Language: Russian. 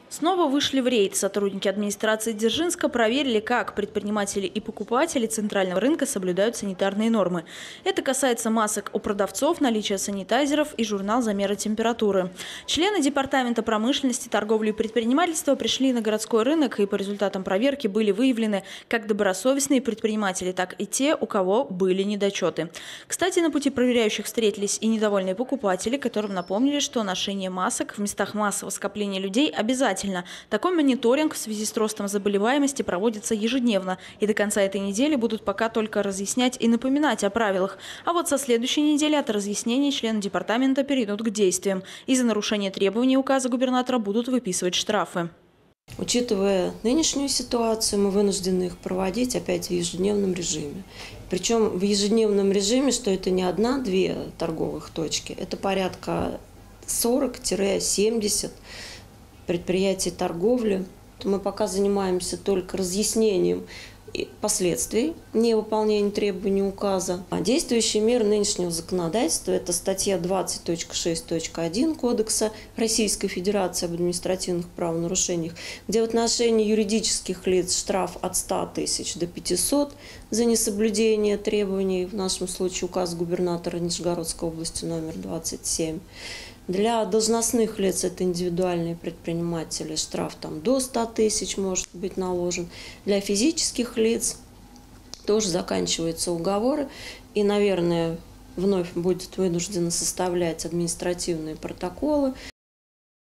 Снова вышли в рейд. Сотрудники администрации Дзержинска проверили, как предприниматели и покупатели центрального рынка соблюдают санитарные нормы. Это касается масок у продавцов, наличия санитайзеров и журнал замера температуры. Члены Департамента промышленности, торговли и предпринимательства пришли на городской рынок, и по результатам проверки были выявлены как добросовестные предприниматели, так и те, у кого были недочеты. Кстати, на пути проверяющих встретились и недовольные покупатели, которым напомнили, что ношение масок в местах массового скопления людей обязательно. Такой мониторинг в связи с ростом заболеваемости проводится ежедневно, и до конца этой недели будут пока только разъяснять и напоминать о правилах. А вот со следующей недели от разъяснений члены департамента перейдут к действиям. И за нарушение требований указа губернатора будут выписывать штрафы. Учитывая нынешнюю ситуацию, мы вынуждены их проводить опять в ежедневном режиме. Причем в ежедневном режиме, что это не одна-две торговых точки, это порядка 40-70 предприятий торговли. Мы пока занимаемся только разъяснением последствий невыполнения требований указа. А действующие меры нынешнего законодательства – это статья 20.6.1 Кодекса Российской Федерации об административных правонарушениях, где в отношении юридических лиц штраф от 100 тысяч до 500 за несоблюдение требований, в нашем случае указ губернатора Нижегородской области номер 27. Для должностных лиц, это индивидуальные предприниматели, штраф до 100 тысяч может быть наложен. Для физических лиц тоже заканчиваются уговоры. И, наверное, вновь будет вынуждено составлять административные протоколы.